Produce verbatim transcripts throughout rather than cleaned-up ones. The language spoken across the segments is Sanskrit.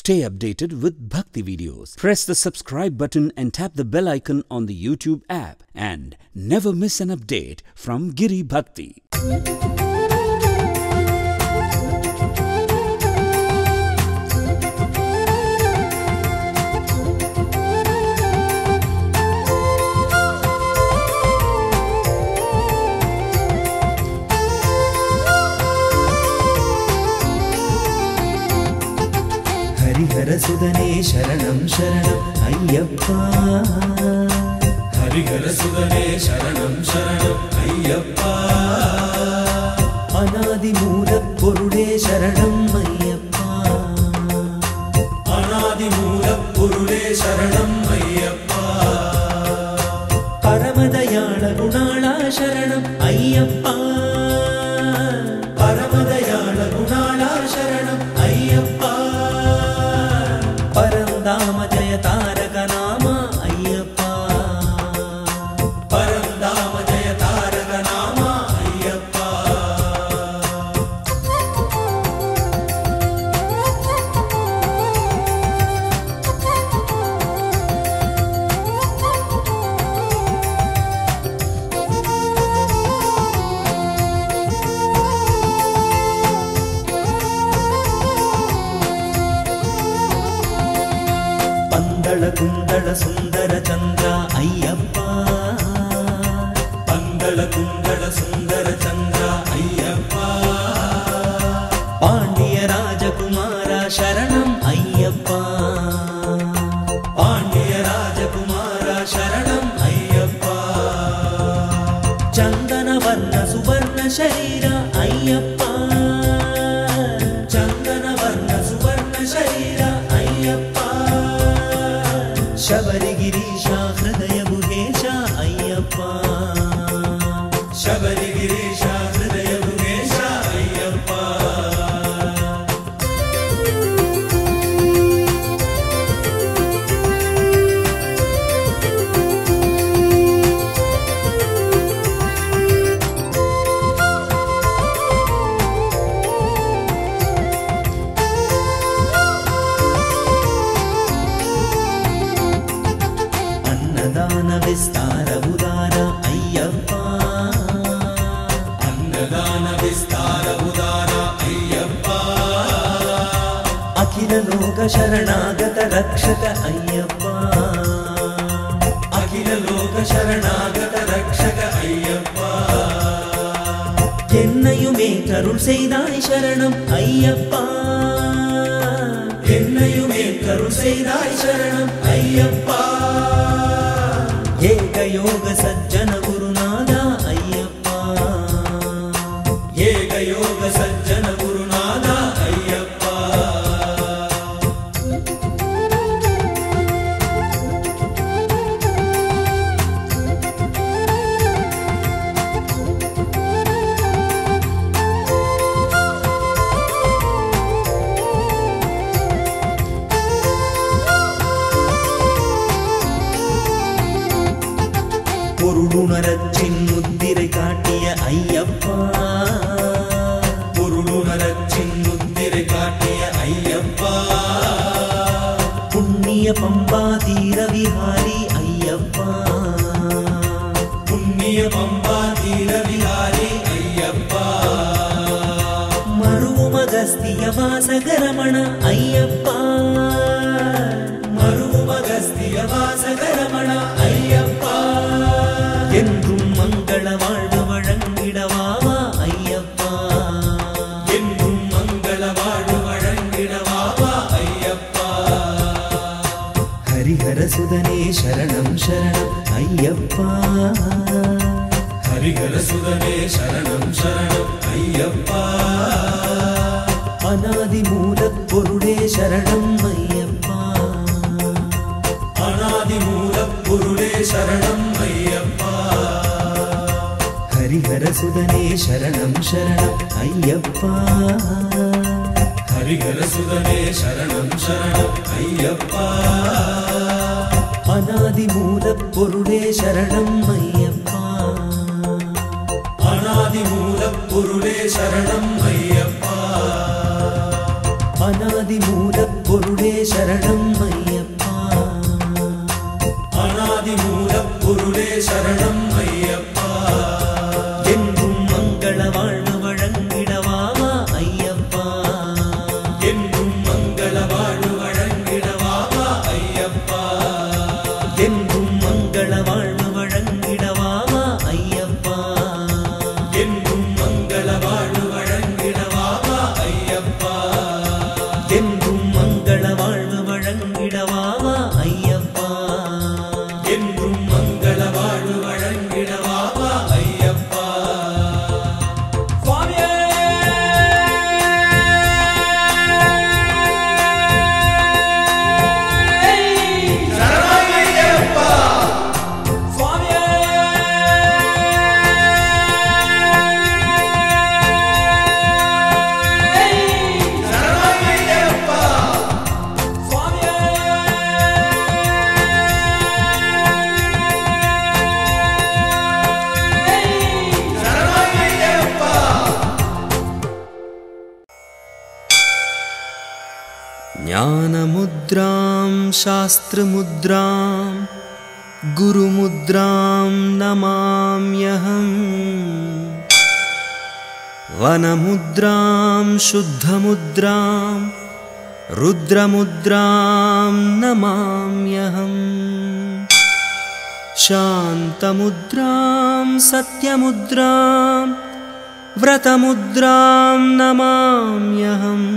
Stay updated with Bhakti videos. Press the subscribe button and tap the bell icon on the YouTube app and never miss an update from Giri Bhakti. Harihara सुदने शरणं शरणं अय्यप्पा हरिहर सुदने शरणं शरणं अय्यप्पा अनादि मूल पुरुषे शरणं अय्यप्पा अनादि मूल पुरुषे शरणं अय्यप्पा परमदयाळ गुणाळा शरणं अय्यप्पा परमदयाळ गुणाळा शरणं अय्यप्पा परंदाम जय तारक नाम अय्यप्पा परंदाम जय तारक नाम अय्यप्पा पंदळ कुंदळ सुंदर चंद्र अय्यप्पा पंदळ कुंदळ सुंदर चंद्र अय्यप्पा पांड्य राजकुमार शरणं अय्यप्पा पांड्य राजकुमार शरणं अय्यप्पा चंदन वर्ण सुवर्ण शरीर अय्यप्पा चंदन वर्ण सुवर्ण शरीर अय्यप्पा शबरिगिरीशा हृदय गुहेशा अय्यप्पा शबरिगिरीशा हृदय गुहेशा अय्यप्पा अन्नदान विस्तार उदार अय्यप्पा अन्नदान विस्तार उदार अय्यप्पा अखिल लोक शरणागत रक्षक अय्यप्पा अखिल लोक शरणागत रक्षक अय्यप्पा என்னையுமே கருள் செய்தாய் சரணம் ஐயப்பா என்னையுமே கருள் செய்தாய் சரணம் ஐயப்பா ஏக யோக சஜ்ஜன குருநாதா ஐயப்பா ஏக யோக சஜ்ஜன குருநாதா ஐயப்பா பொருளுணரச் சின்முத்திரை காட்டிய ஐயப்பா பொருளுணரச் சின்முத்திரை காட்டிய ஐயப்பா புண்ணிய பம்பா தீர விஹாரி ஐயப்பா புண்ணிய பம்பா தீர விஹாரி ஐயப்பா மருவுமகஸ்திய வாசகரமண ஐயப்பா மருவுமகஸ்திய வாசகரமண ஐயப்பா என்றும் மங்கள வாழ்வு வழங்கிடவாவா ஐயப்பா என்றும் மங்கள வாழ்வு வழங்கிடவாவா ஐயப்பா ஹரிஹர சுதனே சரணம் சரணம் ஐயப்பா ஹரிஹர சுதனே சரணம் சரணம் ஐயப்பா அநாதி மூல பொருளே சரணம் ஐயப்பா அநாதி மூல பொருளே சரணம் ஐயப்பா ஹரிஹர சுதனே சரணம் சரணம் ஐயப்பா ஹரிஹர சுதனே சரணம் சரணம் ஐயப்பா அநாதி மூல பொருளே சரணம் ஐயப்பா அநாதி மூல பொருளே சரணம் ஐயப்பா அநாதி மூல மூலப்பொருளே சரணம் ஐயப்பா. அநாதி மூலப்பொருளே சரணம் ஐயப்பா. என்றும் மங்கள வாழ்வு வழங்கிடவாவா ஐயப்பா. என்றும் மங்கள வாழ்வு வழங்கிடவாவா ஐயப்பா. என்றும் மங்கள வாழ்வு வழங்கிடவாவா ஐயப்பா. என்றும் மங்கள வாழ்வு வழங்கிடவாவா ஐயப்பா. என்றும் மங்கள வாழ்வு வழங்கிடவாவா ஐயப்பா. என்றும் மங்கள வாழ்வு வழங்கிடவாவா ஐயப்பா. சுவாமியே சரணம் ஐயப்பா. சுவாமியே சரணம் ஐயப்பா. சுவாமியே சரணம் ஐயப்பா. ज्ञानमुद्रां शास्त्रमुद्रां गुरुमुद्रां नमाम्यहम्. वनमुद्रां शुद्धमुद्रां रुद्रमुद्रां नमाम्यहम्. शान्तमुद्रां सत्यमुद्रां व्रतमुद्रां नमाम्यहम्.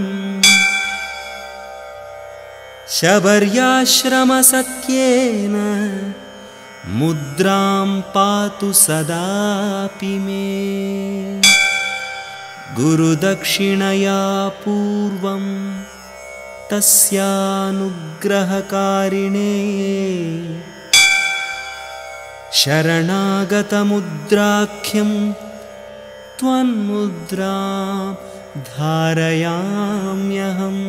शबर्याश्रमसत्येन मुद्रां पातु सदापि मे. गुरुदक्षिणया पूर्वं तस्यानुग्रहकारिणे. शरणागतमुद्राख्यं त्वन्मुद्रां धारयाम्यहम्.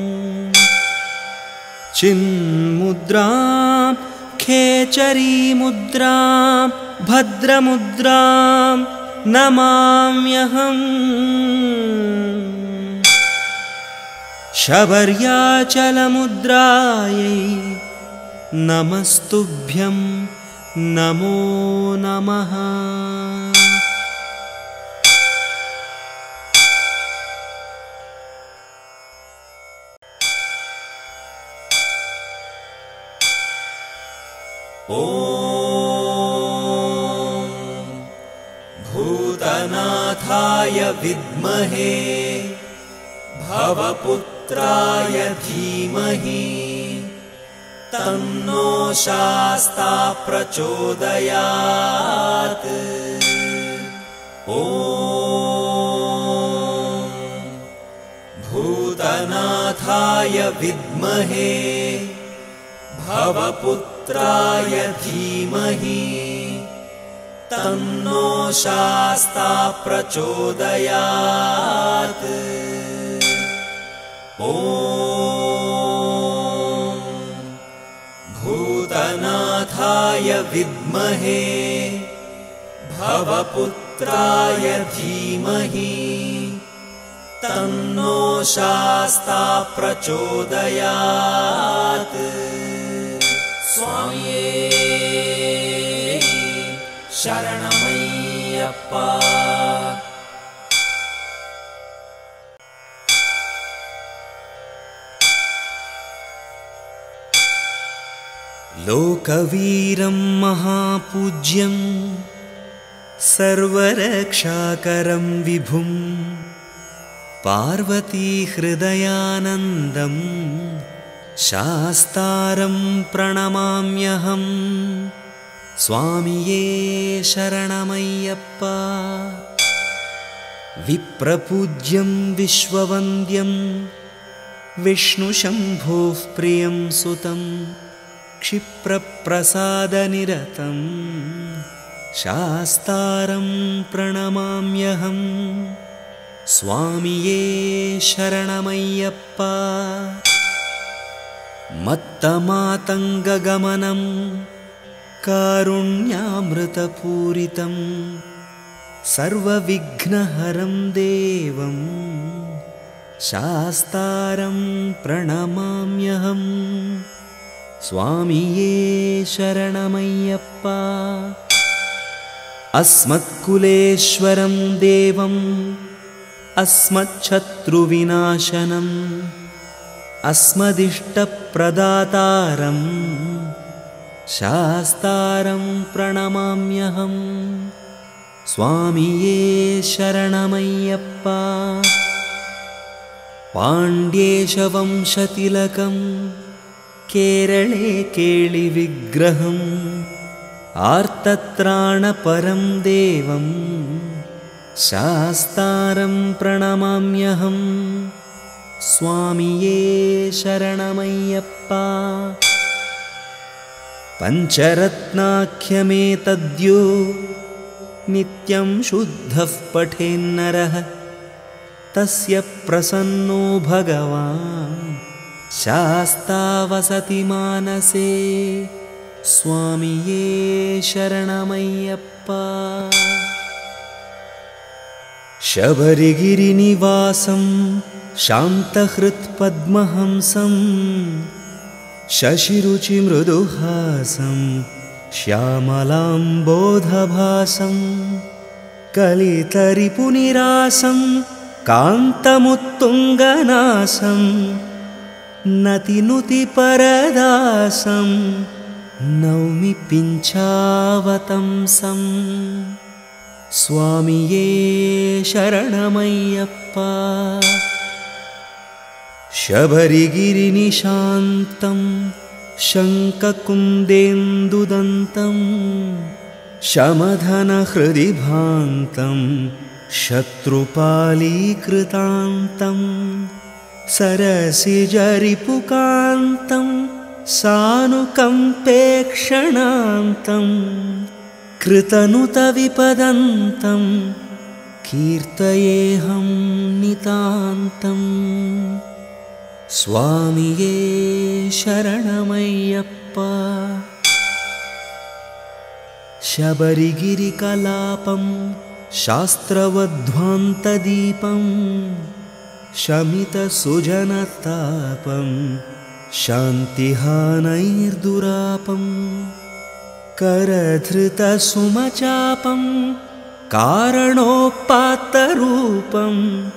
चिन्मुद्रां खेचरीमुद्रां भद्रमुद्रां नमाम्यहम्. शबर्याचलमुद्रायै नमस्तुभ्यं नमो नमः. ॐ भूतनाथाय विद्महे भवपुत्राय धीमहि तन्नो शास्ता प्रचोदयात्. ॐ भूतनाथाय विद्महे भवपुत्राय धीमहि तन्नो शास्ता प्रचोदयात्. ॐ भूतनाथाय विद्महे भवपुत्राय धीमहि तन्नो शास्ता प्रचोदयात्. स्वामिये शरणमय्यप्पा. लोकवीरं महापूज्यं सर्वरक्षाकरं विभुं पार्वतीहृदयानन्दं शास्तारं प्रणमाम्यहम्. स्वामिये शरणमय्यप्पा. विप्रपूज्यं विश्ववन्द्यं विष्णुशम्भोः प्रियं सुतं क्षिप्रप्रसादनिरतं शास्तारं प्रणमाम्यहम्. स्वामिये शरणमय्यप्पा. मत्तमातङ्गगमनं कारुण्यामृतपूरितं सर्वविघ्नहरं देवं शास्तारं प्रणमाम्यहम् स्वामिये शरणमय्यप्पा अस्मत्कुलेश्वरं देवम् अस्मच्छत्रुविनाशनम् अस्मदिष्टप्रदातारम् शास्तारं प्रणमाम्यहम् स्वामिये शरणमय्यप्पा पाण्ड्येशवंशतिलकं केरळे केळिविग्रहम् आर्तत्राणपरं देवं शास्तारं प्रणमाम्यहम् स्वामिये शरणमय्यप्पा पञ्चरत्नाख्यमेतद्यो नित्यं शुद्धः पठेन्नरः तस्य प्रसन्नो भगवान् शास्ता वसति मानसे स्वामिये शरणमय्यप्पा शबरिगिरिनिवासं शान्तहृत्पद्महंसं शशिरुचिमृदुहासं श्यामलाम्बोधभासं कलितरिपुनिरासं कान्तमुत्तुङ्गनासं नतिनुतिपरदासं नौमि पिञ्चावतंसं स्वामिये शरणमय्यप्पा शबरिगिरिनिशान्तं शङ्खकुन्देन्दुदन्तं शमधनहृदि भान्तं शत्रुपालीकृतान्तं सरसिजरिपुकान्तं सानुकम्पेक्षणान्तं कृतनुतविपदन्तं कीर्तयेऽहं नितान्तम् स्वामिये शरणमय्यप्पा शबरिगिरिकलापं शास्त्रवध्वान्तदीपं शमितसुजनतापं शान्तिहानैर्दुरापं करधृतसुमचापं कारणोपात्तरूपं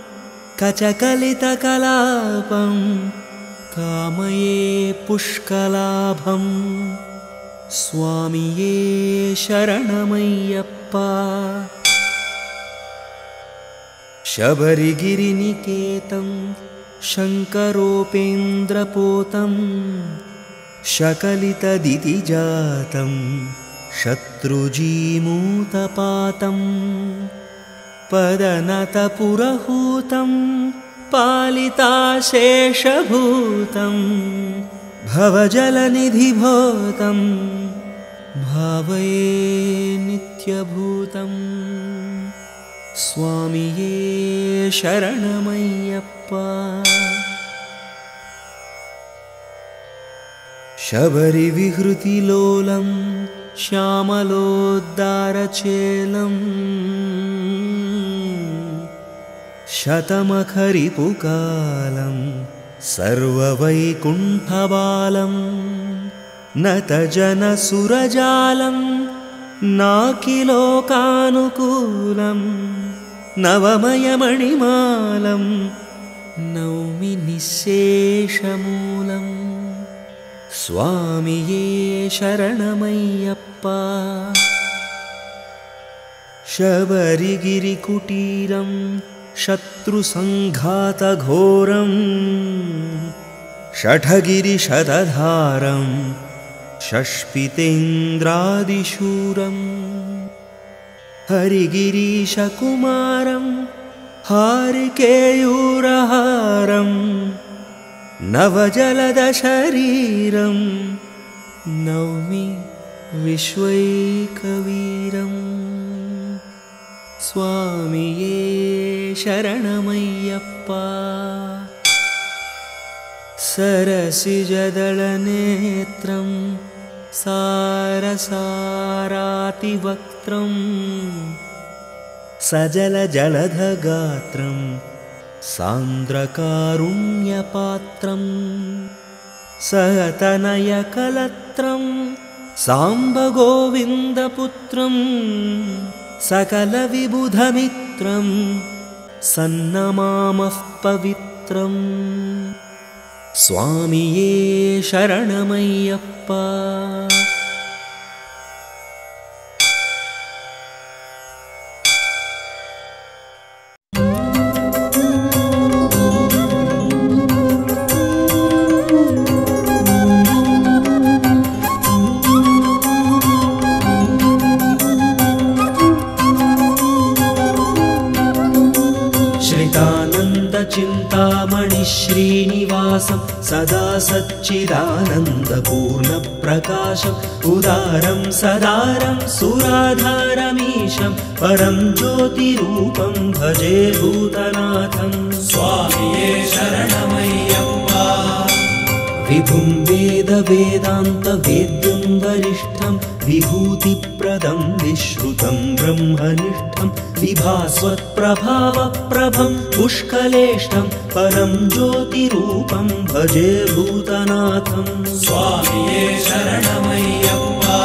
कचकलितकलापं कामये पुष्कलाभं स्वामिये शरणमय्यप्पा शबरिगिरिनिकेतं शङ्करोपेन्द्रपोतं शकलितदितिजातं शत्रुजीमूतपातं पदनतपुरहूतं पालिताशेषभूतं भवजलनिधिभूतं भावये नित्यभूतं स्वामिये शरणमय्यप्पा शबरिविहृतिलोलं श्यामलोद्दारचेलं शतमखरिपुकालं सर्ववैकुण्ठबालं नतजनसुरजालं नाकिलोकानुकूलं नवमयमणिमालं नौमि निःशेषमूलम् स्वामिये शरणमय्यप्पा शबरिगिरिकुटीरं शत्रुसङ्घातघोरं शठगिरिशतधारं शष्पितेन्द्रादिशूरं हरिगिरीशकुमारं हारिकेयूरहारं नवजलदशरीरं नौमि विश्वैकवीरम् स्वामिये शरणमय्यप्पा सरसिजदलनेत्रं सारसारातिवक्त्रं सजलजलधगात्रं सान्द्रकारुण्यपात्रं सतनयकलत्रं साम्बगोविन्दपुत्रं सकलविबुधमित्रं सन्नमामः पवित्रम् स्वामिये शरणमय्यप्पा। चिन्तामणि श्रीनिवासं सदा सच्चिदानन्दपूर्णप्रकाशम् उदारं सदारं सुराधारमीशं परं ज्योतिरूपं भजे भूतनाथं। स्वामिये शरणमय्यप्पा। विभुं वेद वेदान्त वेद्यं वरिष्ठं विभूतिप्रदं विश्रुतं ब्रह्मनिष्ठं विभास्वत्प्रभावप्रभं पुष्कलेष्ठं परं ज्योतिरूपं भजे भूतनाथं। स्वामिये शरणमय्यप्पा।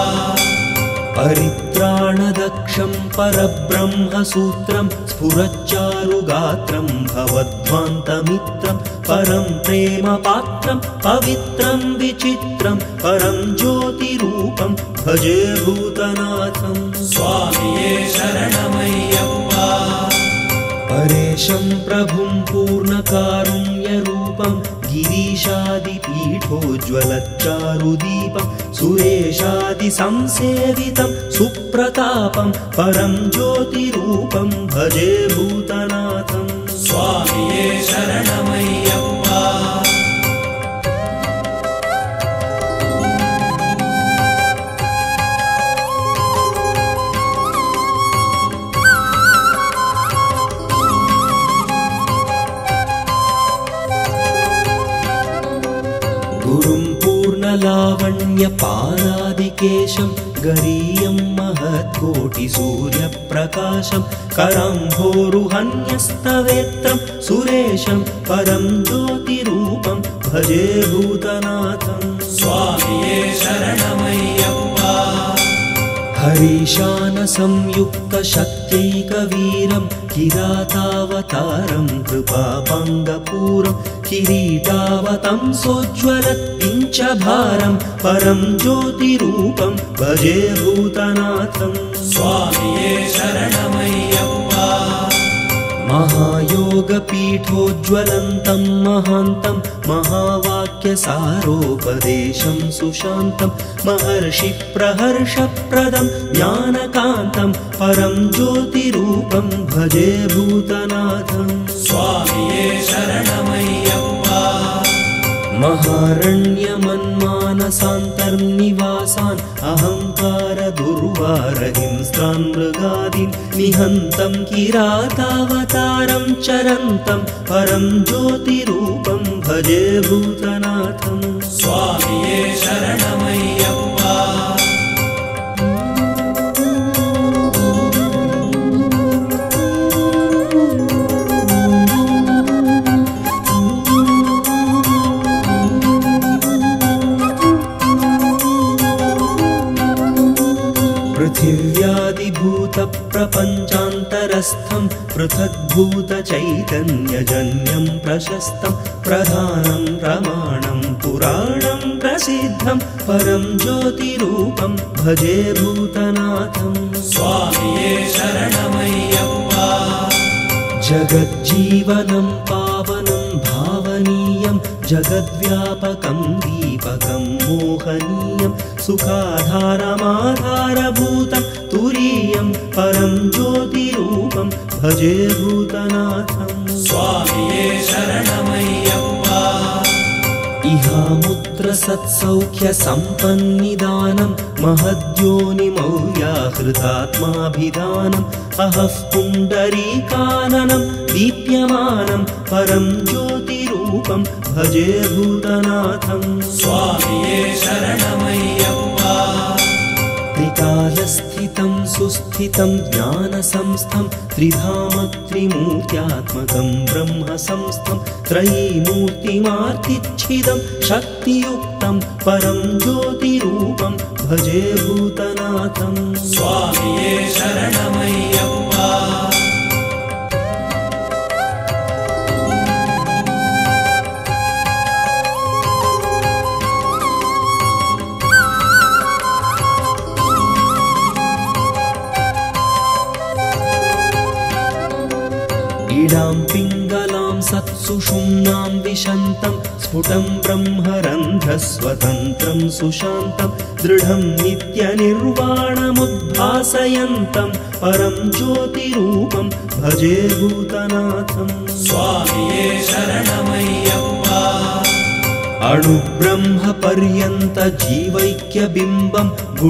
परित्राणदक्षं परब्रह्मसूत्रं स्फुरच्चारुगात्रं भवध्वान्तमित्रं परं प्रेमपात्रं पवित्रं विचित्रं परं ज्योतिरूपं भजे भूतनाथं। स्वामिये शरणमय्यप्पा। परेशं प्रभुं पूर्णकारुण्यरूपं गिरीशादिपीठोज्ज्वलच्चारुदीपं सुरेशादिसंसेवितं सुप्रतापं परं ज्योतिरूपं भजे भूतनाथं। स्वामिये शरणमय्यप्पा। गुरुं पूर्णलावण्यपादादिकेशं गरीयं महत्कोटिसूर्यप्रकाशं कराम्भोरुहन्यस्तवेत्रं सुरेशं परं ज्योतिरूपं भजे भूतनाथं। स्वामिये शरणमय्यप्पा। हरीशानसंयुक्तशक्त्यैकवीरं किरातावतारं कृपापाङ्गपूरं किरीटावतंसोज्ज्वलत्पिञ्चभारं परं ज्योतिरूपं भजे भूतनाथं। स्वामिये शरणमय्यप्पा। महायोगपीठोज्ज्वलन्तं महान्तं महावाक्यसारोपदेशं सुशान्तं महर्षिप्रहर्षप्रदं ज्ञानकान्तं परं ज्योतिरूपं भजे भूतनाथं। स्वामिये शरणमय्यप्पा। महारण्यमन्मानसान्तर्निवासान् अहङ्कारदुर्वारहिंस्रान् मृगादीन् निहन्तं किरातावतारं चरन्तं परं ज्योतिरूपं भजे भूतनाथं। स्वामिये शरणमय्यप्पा। पृथिव्यादिभूतप्रपञ्चान्तरस्थं पृथग्भूतचैतन्यजन्यं प्रशस्तं प्रधानं प्रमाणं पुराणं प्रसिद्धं परं ज्योतिरूपं भजे भूतनाथं। स्वामिये शरणमय्यप्पा। जगज्जीवनं पावनं भावनीयं जगद्व्यापकं दीपकं मोहनीयं सुखाधारमाधारभूतं तुरीयं परं ज्योतिरूपं भजे भूतनाथं। स्वामिये शरणमय्यप्पा। इहामुत्रसत्सौख्यसम्पन्निदानं महद्योनिमौव्याहृतात्माभिधानम् अहः पुण्डरीकाननं दीप्यमानं परं ज्योतिरूपं भजे भूतनाथं। स्वामिये शरणमय्यप्पा। त्रिकालस्थितं सु सुस्थितं ज्ञानसंस्थं त्रिधाम त्रिमूर्त्यात्मकं ब्रह्म संस्थं त्रयीमूर्तिमार्तिच्छिदं शक्तियुक्तं परं ज्योतिरूपं भजे भूतनाथं। स्वामिये शरणमय्यप्पा। इडां पिङ्गलां सत्सुषुम्नां विशन्तं स्फुटं ब्रह्मरन्ध्रस्वतन्त्रं सुशान्तं दृढं नित्यनिर्वाणमुद्भासयन्तं परं ज्योतिरूपं भजे भूतनाथं। स्वामिये शरणमय्यप्पा। अणुब्रह्मपर्यन्त जीवैक्यबिम्बं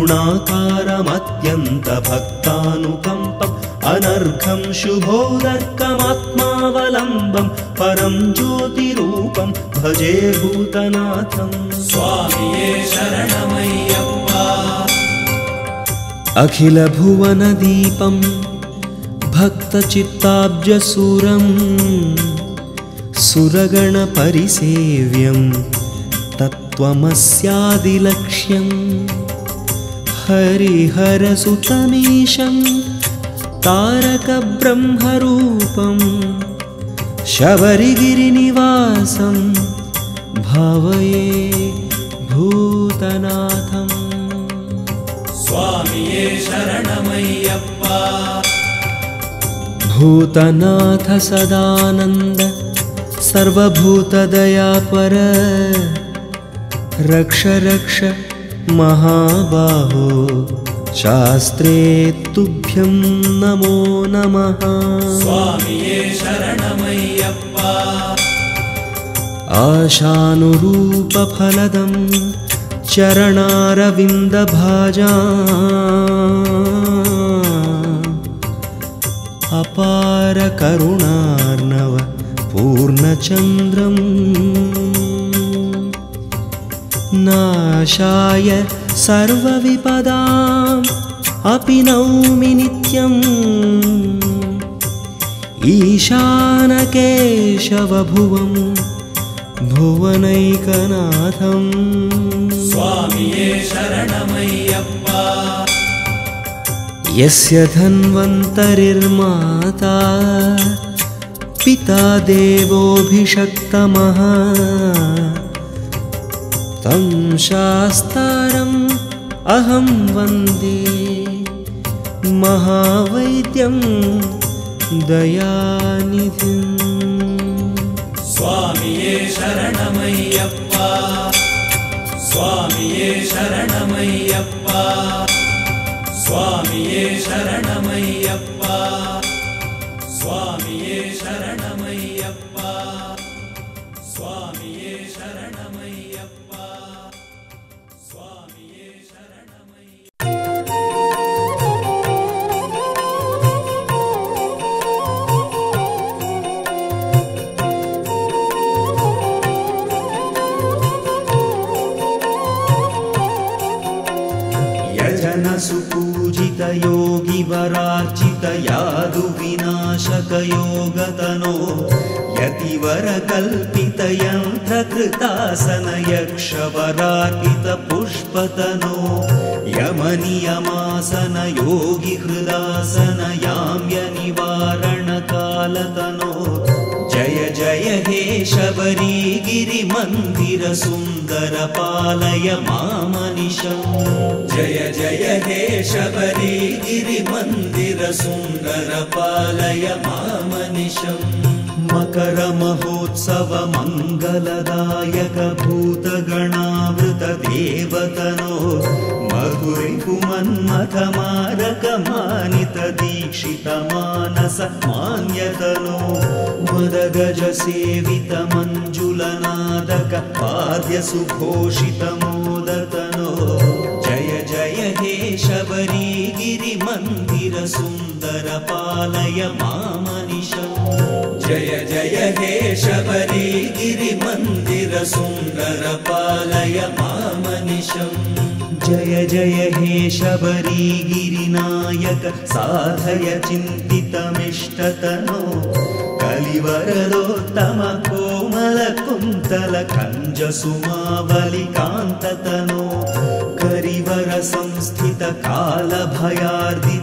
गुणाकारमत्यन्तभक्तानुकम्पम् अनर्घं शुभोदर्कमात्मावलम्बं परं ज्योतिरूपं भजे भूतनाथं। स्वामिये शरणमय्यप्पा। अखिलभुवनदीपं भक्तचित्ताब्जसूरं सुरगणपरिसेव्यं तत्त्वमस्यादिलक्ष्यं हरिहरसुतमीशं तारकब्रह्मरूपं शबरिगिरिनिवासं भावये भूतनाथम्। स्वामिये शरणमय्यप्पा। भूतनाथ सदानन्द सर्वभूतदयापर रक्ष रक्ष महाबाहो शास्त्रे तुभ्यं नमो नमः। स्वामिये शरणमय्यप्पा। आशानुरूपफलदं चरणारविन्दभाजा अपार करुणार्णव पूर्णचन्द्रं नाशाय सर्वविपदाम् अपि नौमि नित्यम् ईशानकेशवभुवं भुवनैकनाथं। स्वामिये शरणमय्यप्पा। यस्य धन्वन्तरिर्माता पिता देवोऽभिषक्तमः तं शास्तारम् अहं वन्दे महावैद्यं दयानिधिम्। स्वामिये शरणमय्यप्पा। स्वामिये शरणमय्यप्पा। स्वामिये शरणमय्यप्पा। स्वामिये शरणमय्यप्पा। स्वामिये शरणमय्यप्पा। स्वामिये यजनसुपूजित योगिवरार्चित यादुविनाशकयोगतनो यतिवरकल्पित यन्त्रकृतासन यक्षवरार्पित पुष्पतनो यमनियमासन योगिहृदासन याम्यनिवारणकालतनो जय जय हे शबरीगिरिमन्दिर सुन्दर पालय मामनिशम्। जय जय हे शबरीगिरिमन्दिर सुन्दर पालय मामनिशम्। मकर महोत्सव मङ्गलदायक भूतगणावृत देवतनो मधुरिपुमन्मथ मारक मानित दीक्षित मानस मान्यतनो मदगज सेवित मञ्जुलनादक पाद्य सुघोषित मोदतनो जय जय हे शबरीगिरिमन्दिर सुन्दर पालय मामनिशम्। जय जय हे शबरीगिरिमन्दिर सुन्दर पालय मामनिशम्। जय जय हे शबरीगिरिनायक साधय चिन्तितमिष्टतनो कलिवरदोत्तम कोमल कुन्तल कञ्जसुमावलिकान्ततनो करिवर संस्थित कालभयार्दित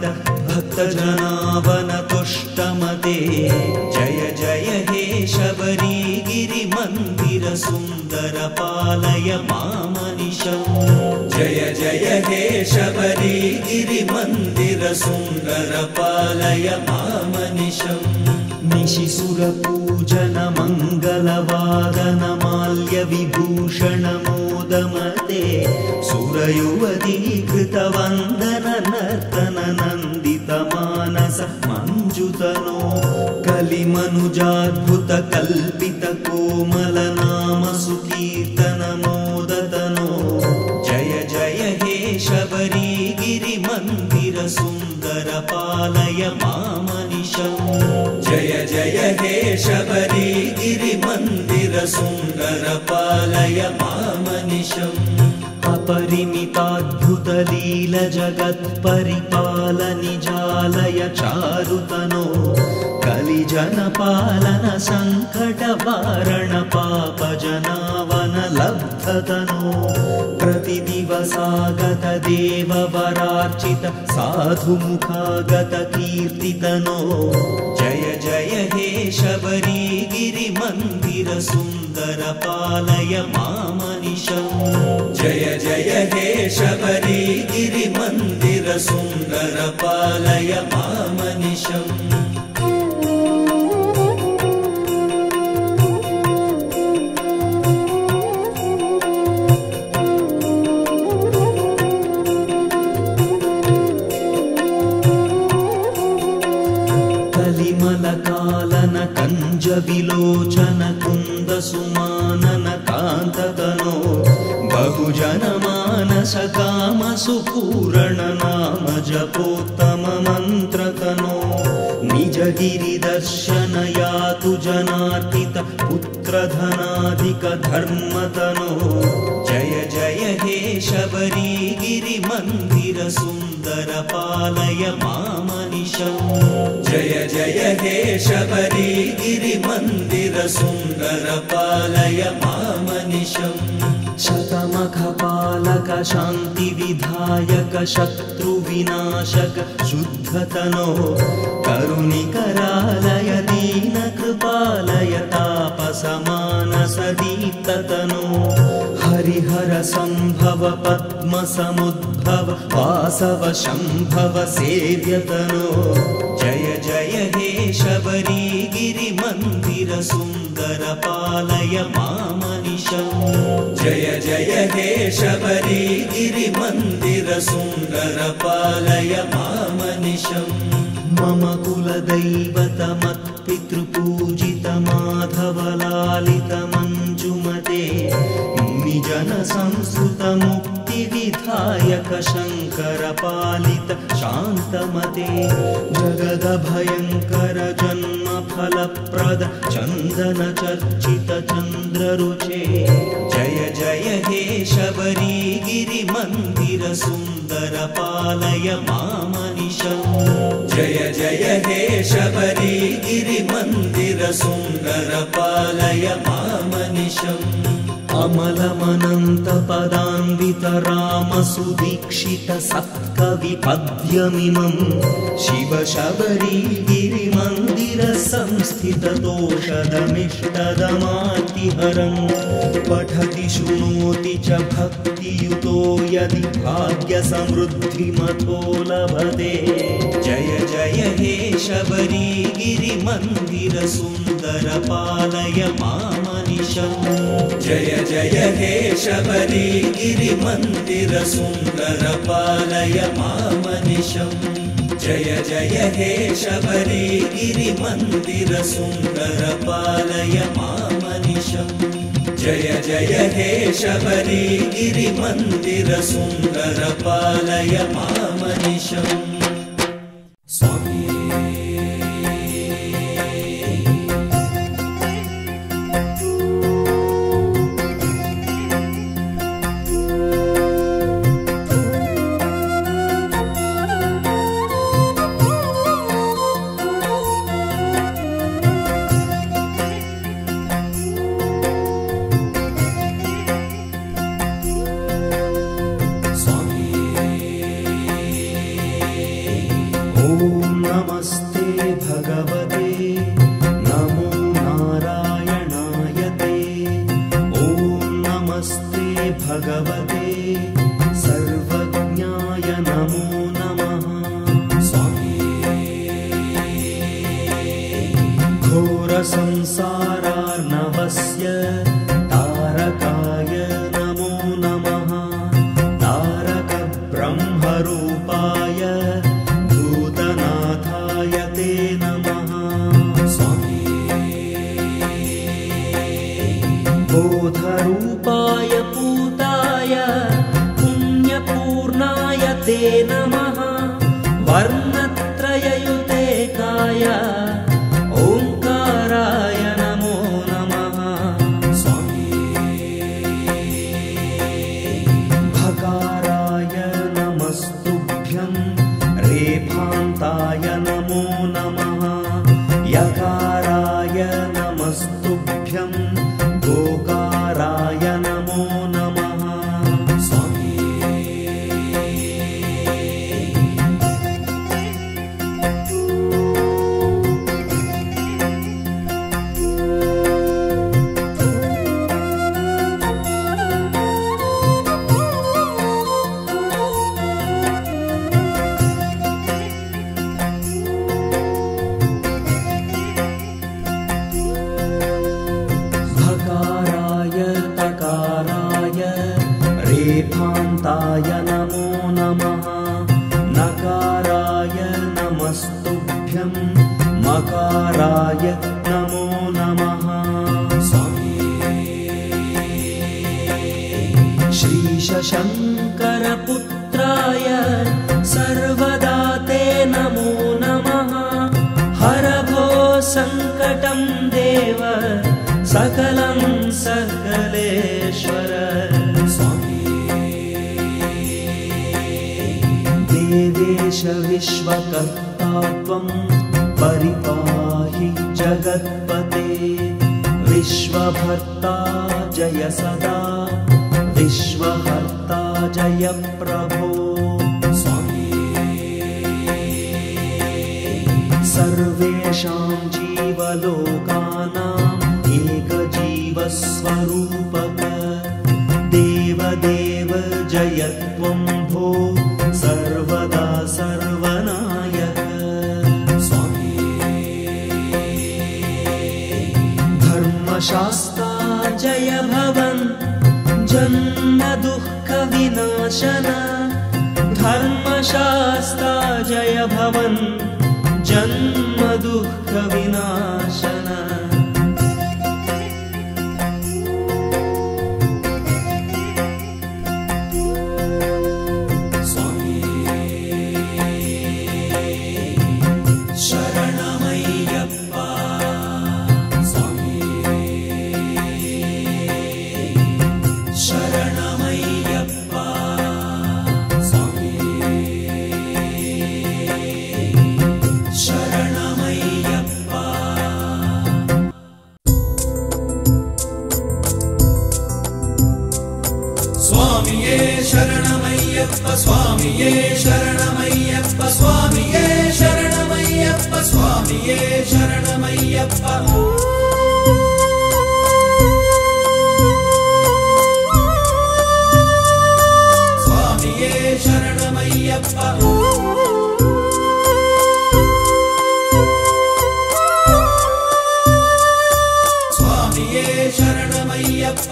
भक्तजनावनतुष्टमते जय जय हे शबरीगिरिमन्दिर सुन्दर पालय मामनिशम् जय जय हे शबरीगिरिमन्दिर सुन्दर पालय मामनिशम् निशिसुरपूजन मङ्गलवादन माल्य विभूषण मोदमते सुरयुवतीकृतवन्दन नर्तन नन्दित मानस मञ्जुतनो कलिमनुजाद्भुत कल्पित कोमल नाम सुकीर्तन मोदतनो जय जय हे शबरीगिरिमन्दिर सुन्दर पालय मामनिशम् जय जय हे शबरीगिरिमन्दिर सुन्दर पालय मामनिशम् अपरिमिताद्भुतलील जगत्परिपाल निजालय चारुतनो कलिजनपालन सङ्कटवारण पापजनावन लब्धतनो प्रतिदिवसागत देववरार्चित साधुमुखागत कीर्तितनो जय जय हे शबरीगिरिमन्दिर सुन्दर पालय मामनिशम् जय जय हे शबरीगिरिमन्दिर सुन्दर पालय मामनिशम् कलिमलकालन कञ्ज विलोचन कुन्द सुमानन कान्ततनो बहुजन मानस काम सुपूरण नाम जपोत्तम मन्त्रतनो निज गिरिदर्शन यातु जनार्पित पुत्रधनाधिक धर्मतनो जय जय हे शबरीगिरिमन्दिर सुन्दर पालय मामनिशम् जय जय हे शबरीगिरिमन्दिर सुन्दर पालय मामनिशम् शतमखपालक शान्ति विधायक शत्रुविनाशक शुद्धतनो करुणिकरालय दीन कृपालय तापसमानस दीप्ततनो हरिहर संभव पद्म समुद्भव वासव शम्भव सेव्यतनो जय जय हे शबरीगिरिमन्दिर सुन्दर पालय मामनिशम् जय जय हे शबरीगिरिमन्दिर सुन्दर पालय मामनिशम् मम कुलदैवतमत्पितृपूजित माधव लालित मञ्जुमते मुनिजन संस्कृत मुक्ति विधायक शङ्कर पालित शान्तमते जगद भयङ्कर जन्म फलप्रद चन्दन चर्चित चन्द्ररुचे जय जय हे शबरीगिरिमन्दिर सुन्दर पालय मामनिशम् जय जय हे शबरीगिरिमन्दिर सुन्दर पालय मामनिशम् अमलमनन्त पदान्वित राम सुदीक्षित सत्कवि पद्यमिमम् शिव शबरीगिरिमन्दिर संस्थित दोषदमिष्टदमार्तिहरम् पठति शृणोति च भक्तियुतो यदि भाग्य समृद्धिमतो लभते जय जय हे शबरीगिरिमन्दिर सुन्दर पालय मामनिशम् जय जय हे शबरीगिरिमन्दिर सुन्दर पालय मामनिशम् जय जय हे शबरीगिरिमन्दिर सुन्दर पालय मामनिशम् जय जय हे शबरीगिरिमन्दिर सुन्दर पालय मामनिशम् स्वामी भगवते सर्वज्ञाय नमो नमः। स्वामी घोरसंसारार्णवस्य तारकाय नमो नमः। तारक ब्रह्मरूपाय भूतनाथाय ते नमः। स्वामी बोधरूपाय पूताय पुण्यपूर्णाय ते नमः। वर्णत्रययुतेकाय ओंकाराय नमो नमः। स्वामी भकाराय नमस्तुभ्यं रेफान्ताय नमो नमः। यकाराय नमस्तुभ्यं गोकाराय नमो नमः। स्वामी रेफान्ताय नमो नमः। नकाराय नमस्तुभ्यं मकाराय नमो नमः। स्वामी श्रीशङ्करपुत्राय सर्वदा ते नमो नमः। हरभो सङ्कटं देव सकलं सकलेश्वर। देवेश विश्वकर्ता त्वं परिपाहि जगत्पते। विश्वभर्ता जय सदा विश्वहर्ता जय प्रभो। स्वामी सर्वेषां जीवलोकानाम् एकजीवस्वरूपक देवदेव जय त्वं भो सर्वदा सर्वनायक। स्वामी धर्मशास्ता जय भवन् जन्म दुःख विनाशन। धर्मशास्ता जय भवन् जन्म दुःख विनाशन। स्वामिये शरणमय्यप्प स्वामिये शरणमय्यप्प स्वामिये शरणमय्यप्प स्वामिये शरणमय्यप्प। स्वामिये शरणमय्यप्प स्वामिये शरणमय्यप्प।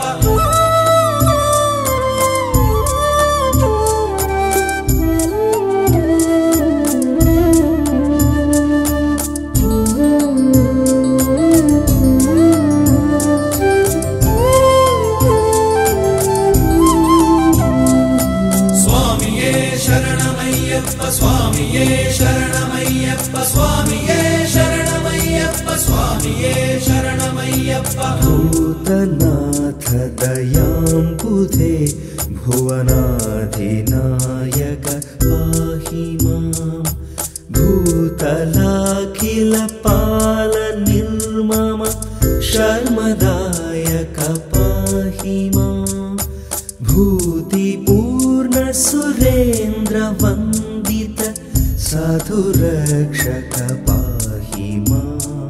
स्वामिये शरणमय्यप्प स्वामिये शरणमय्यप्प स्वामिये शरणमय्यप्प। भूतनाथ दयाम्बुधे भुवनाधिनायक पाहि मां। भूतलाखिलपाल निर्मम शर्मदायक पाहि मां। भूतिपूर्ण सुरेन्द्र वन्दित साधुरक्षक पाहि मां।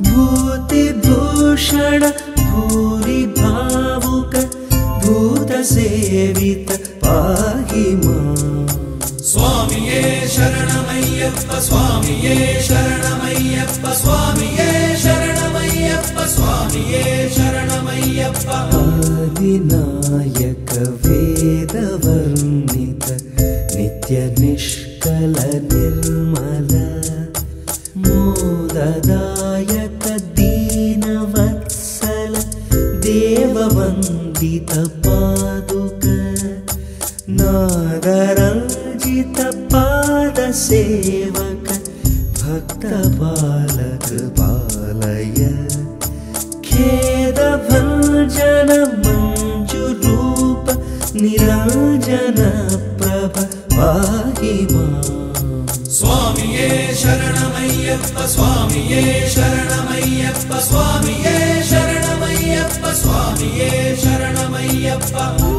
भूतिभूषण भूरि भावुक भूत ಸೇವಿತ ಪಾಹಿ ಮಾಂ. ಸ್ವಾಮಿಯೇ ಶರಣಮಯ್ಯಪ್ಪ ಸ್ವಾಮಿಯೇ ಶರಣಮಯ್ಯಪ್ಪ ಸ್ವಾಮಿಯೇ ಶರಣಮಯ್ಯಪ್ಪ ಸ್ವಾಮಿಯೇ ಶರಣಮಯ್ಯಪ್ಪ. ಆದಿನಾಯಕ ವೇದ ವರ್ಣಿತ ನಿತ್ಯ ನಿಷ್ಕಲ ನಿರ್ಮಲ ಮೋದದಾಯಕ ದೀನವತ್ಸಲ ದೇವವಂದಿತ ಪಾದುಕ ನಾದರಂಜಿತ ಪಾದ ಸೇವಕ ಭಕ್ತ ಬಾಲಕ ಪಾಲಯ ಖೇದ ಭಂಜನ ಮಂಜು ರೂಪ ನಿರಂಜನ ಪ್ರಭ ಪಾಹಿ ಮಾಂ. ಸ್ವಾಮಿಯೇ ಶರಣಮಯ್ಯಪ್ಪ ಸ್ವಾಮಿಯೇ ಶರಣಮಯ್ಯಪ್ಪ ಸ್ವಾಮಿಯೇ ಶರಣಮಯ್ಯಪ್ಪ ಸ್ವಾಮಿಯೇ ಶರಣಮಯ್ಯಪ್ಪ.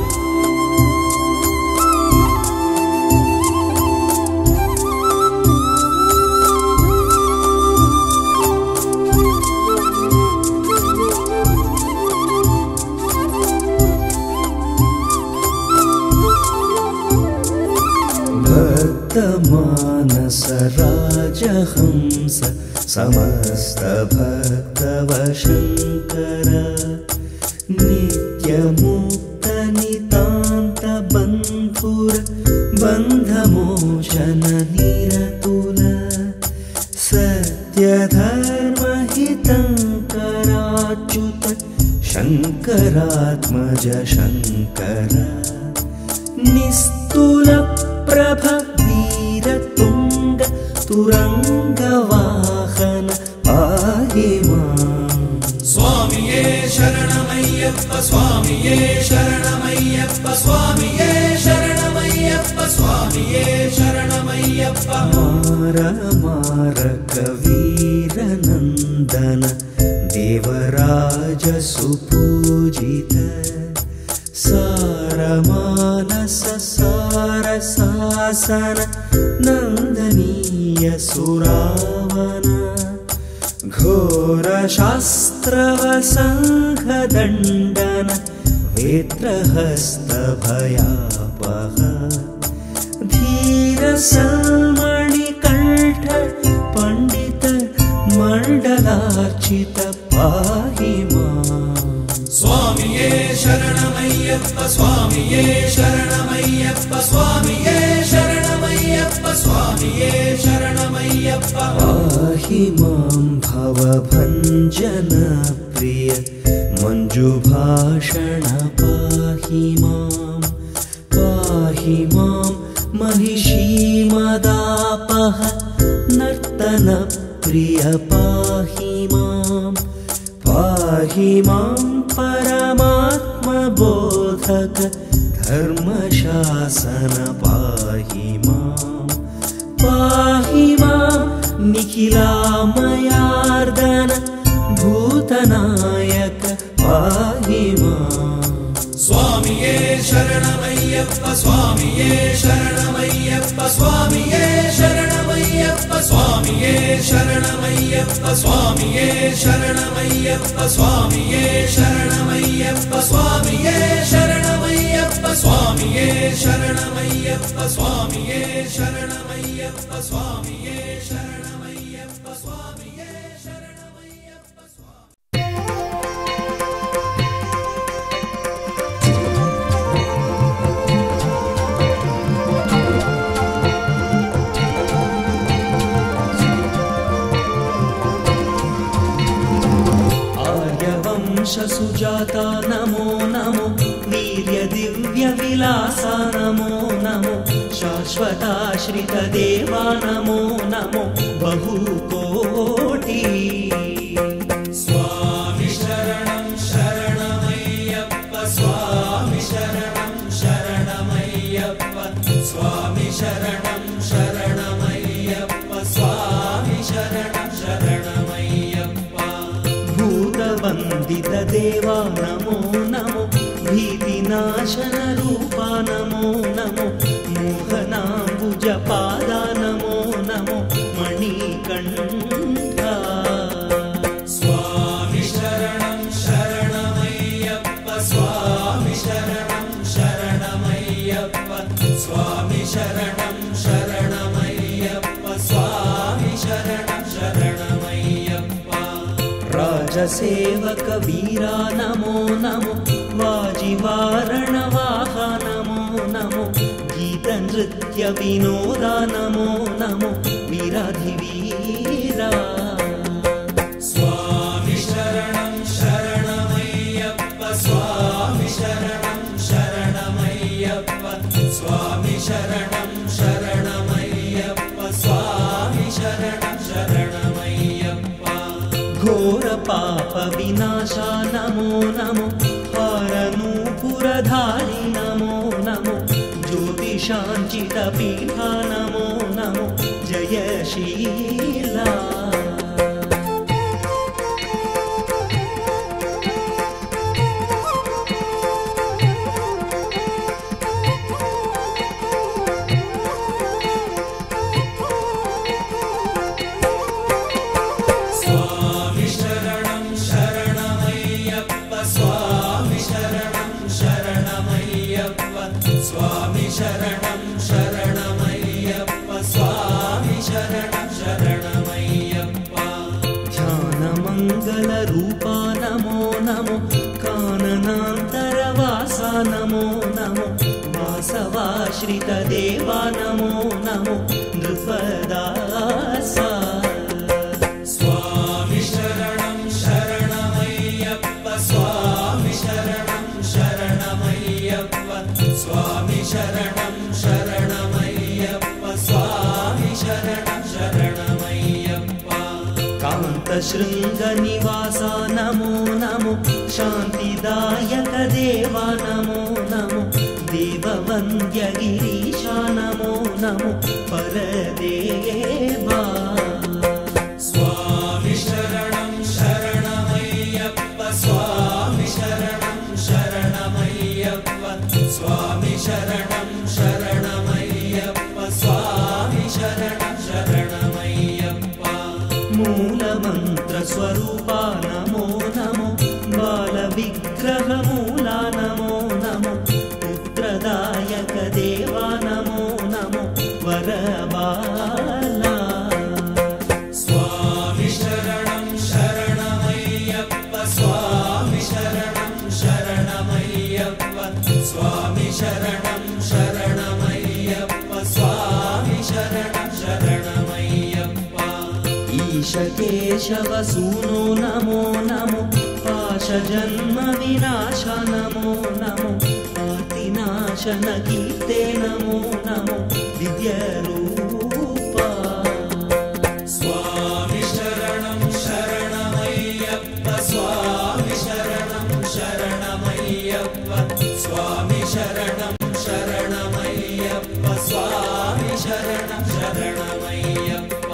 ಮಾನಸ ರಾಜಹಂಸ ಸಮಸ್ತ ಭಕ್ತವ ಶಂಕರ ನಿತ್ಯ ಮುಕ್ತ ನಿತಾಂತ ಬಂಧುರ ಬಂಧ ಮೋಚನ ನಿರತುಲ ಸತ್ಯ ಧರ್ಮ ಹಿತಂಕರಾಚ್ಯುತ ಶಂಕರಾತ್ಮಜ ಶಂಕರ ನಿಸ್ತುಲ ಪ್ರಭ ವೀರ ತುಂಗ ತುರಂಗ ವಾಹನ ಪಾಹಿ ಮಾಂ. ಸ್ವಾಮಿಯೇ ಶರಣಮಯ್ಯಪ್ಪ ಸ್ವಾಮಿಯೇ ಶರಣಮಯ್ಯಪ್ಪ ಸ್ವಾಮಿಯೇ ಶರಣಮಯ್ಯಪ್ಪ ಸ್ವಾಮಿಯೇ ಶರಣಮಯ್ಯಪ್ಪ. ಮಾರ ಮಾರಕ ವೀರ ನಂದನ ದೇವರಾಜ ಸುಪೂಜಿತ ಸಾರ ಮಾನಸ ಸಾರ ಸಾಸನ ನಂದನೀಯ ಸುರಾವನ ಘೋರ ಶಾಸ್ತ್ರವ ಸಂಘ ದಂಡನ ವೇತ್ರಹಸ್ತ ಭಯಾಪಹ ಧೀರ ಸಲ್ಮಣಿ ಕಂಠ ಪಂಡಿತ ಮಂಡಲಾರ್ಚಿತ ಪಾಹಿ ಮಾಂ. ಸ್ವಾಮಿಯೇ ಶರಣಮಯ್ಯಪ್ಪ ಸ್ವಾಮಿಯೇ ಶರಣಮಯ್ಯಪ್ಪ ಸ್ವಾಮಿಯೇ ಶರಣಮಯ್ಯಪ್ಪ ಸ್ವಾಮಿಯೇ ಶರಣಮಯ್ಯಪ್ಪ. ಪಾಹಿ ಮಾಂ ಭವಭಂಜನ ಪ್ರಿಯ ಮಂಜುಭಾಷಣ ಪಾಹಿ ಮಾಂ. ಪಾಹಿ ಮಾಂ महिषीमदापह नर्तन प्रिय पाहि मां पाहि मां परमात्मबोधक धर्मशासन पाहि मां पाहि मां निखिलामयार्दन भूतनायक पाहि मां। स्वामिये शरणमय्यप्प स्वामिये शरणमय्यप्प स्वामिये शरणमय्यप्प स्वामिये शरणमय्यप्प स्वामिये शरणमय्यप्प स्वामिये शरणमय्यप्प स्वामिये शरणमय्यप्प स्वामिये शरणमय्यप्प स्वामिये शरणमय्यप्प स्वामिये शरणमय्यप्प स्वामिये शरणमय्यप्प स्वामी। सुजाता नमो नमो वीर्य दिव्य विलासा नमो नमो शाश्वताश्रित देवा नमो नमो बहुकोटि। स्वामी शरणं शरणमय्यप्प स्वामी शरणं शरणमय्यप्प स्वामी शरणं शरणमय्यप्प स्वामी शरणं शरणमय्यप्प। वंदित देवा नमो नमो भीतिनाशन रूपा नमो नमो मोहनांबुज पादा नमो नमो मणिकंठा। स्वामी शरणं शरणमय्यप्प स्वामी शरणं शरणमय्यप्प वाजसेवक वीरा नमो नमो वाजिवारणवाह नमो नमो गीतनृत्य विनोदा नमो नमो वीराधिवीरा स्वामी शरणं शरणमय्यप्प स्वामी शरणं शरणमय्यप्प स्वामी शरणं शरणमय्यप्प स्वामी शरणं शरणमय्यप्प घोर पाप विनाशा नमो नमो हारनूपुरधारी नमो नमो ज्योतिषाञ्चित पीठा नमो नमो जयशीला स्वामी शरणं शरणमय्यप्प स्वामी शरणं शरणमय्यप्प ध्यानमङ्गलरूपा नमो नमो काननान्तरवासा नमो नमो वासवाश्रितदेवा नमो नमो नृपदासा स्वामी शरणं शरणमय्यप्प स्वामी शरणं शरणमय्यप्प स्वामी शरणं शरणमय्यप्प स्वामी शरणं शरणमय्यप्प कान्तशृङ्गनिवासा नमो नमो शान्तिदायक देवा नमो नमो देववन्द्यगिरीशा नमो नमो परदेवा स्वामी शरणं शरणमय्यप्प स्वामी शरणं शरणमय्यप्प स्वामी शरणं शरणमय्यप्प स्वामी शरणं शरणमय्यप्प मूलमन्त्रस्वरूपा नमो नमो बालविग्रहमूला नमो नमो पुत्रदायक देवा नमो नमो वरबाला स्वामी शरणं शरणमय्यप्प स्वामी शरणं शरणमय्यप्प स्वामी शरणं शरणमय्यप्प स्वामी शरणं शरणमय्यप्प ईशकेशवसूनो नमो नमो पाशजन्मविनाश नमो नमो आर्तिनाशनकीर्ते नमो नमो विद्यारूपा स्वामी शरणं शरणमय्यप्प स्वामी शरणं शरणमय्यप्प स्वामी शरणं शरणमय्यप्प स्वामी शरणं शरणमय्यप्प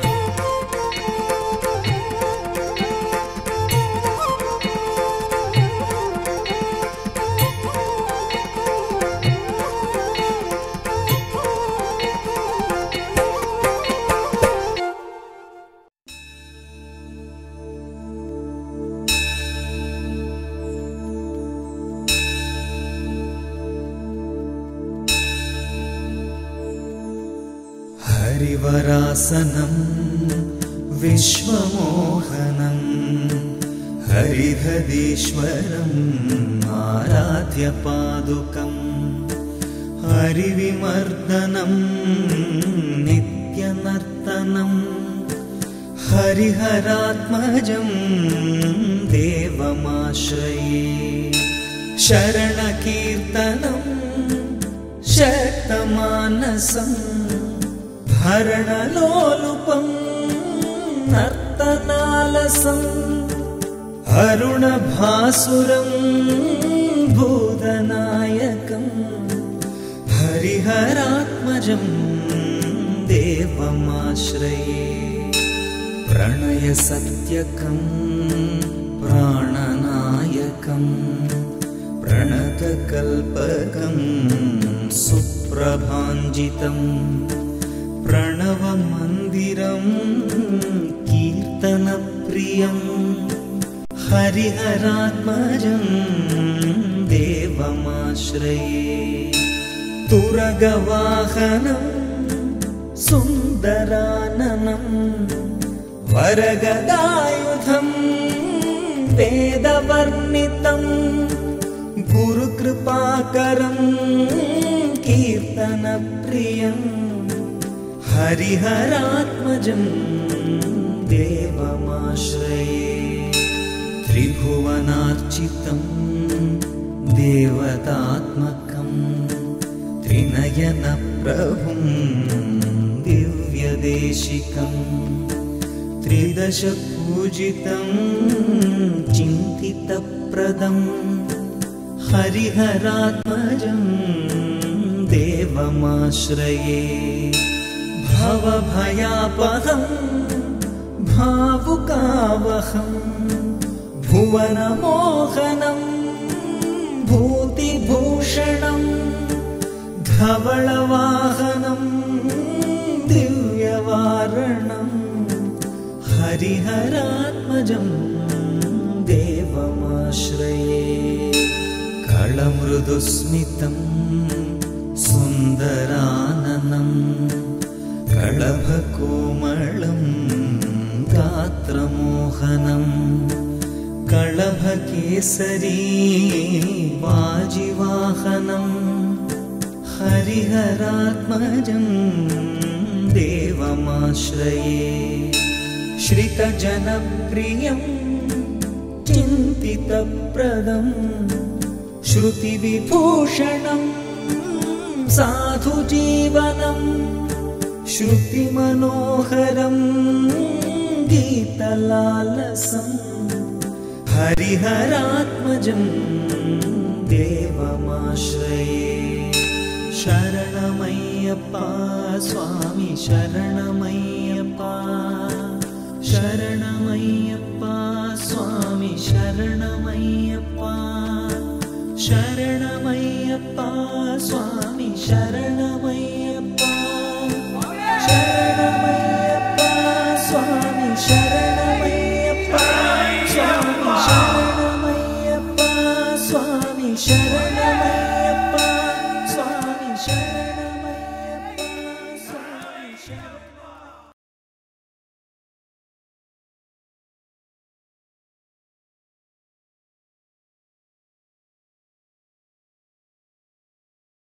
हरिवरासनं विश्वमोहनं हरिहरीश्वरम् आराध्य पादुकं हरिविमर्दनं नित्यनर्तनं हरिहरात्मजं देवमाश्रये शरणकीर्तनं शक्तमानसम् हरणलोलुपं नर्तनालसम् अरुणभासुरं भूतनायकं हरिहरात्मजं देवमाश्रये प्रणयसत्यकं प्राणनायकं प्रणतकल्पकं सुप्रभाञ्जितं प्रणवमन्दिरं कीर्तनप्रियं हरिहरात्मजं देवमाश्रये तुरगवाहनं सुन्दराननं वरगदायुधं वेदवर्णितं गुरुकृपाकरं कीर्तनप्रियं हरिहरात्मजं देवमाश्रये त्रिभुवनार्चितं देवतात्मकं त्रिनयनप्रभुं दिव्यदेशिकं त्रिदशपूजितं चिन्तितप्रदं हरिहरात्मजं देवमाश्रये भवभयापहं भावुकावहं भुवनमोहनं भूतिभूषणं धवलवाहनं दिव्यवारणं हरिहरात्मजं देवमाश्रये कलमृदुस्मितं सुन्दराननं कलभकोमलं गात्रमोहनं कलभकेसरी वाजिवाहनं हरिहरात्मजं देवमाश्रये श्रितजनप्रियं चिन्तितप्रदं श्रुतिविभूषणं साधुजीवनं श्रुतिमनोहरं गीतलालसं हरिहरात्मजं देवमाश्रये शरणमय्यप्पा स्वामी शरणमय्यप्पा शरणमय्यप्पा स्वामी शरणमय्यप्पा शरणमय्यप्पा स्वामी शरण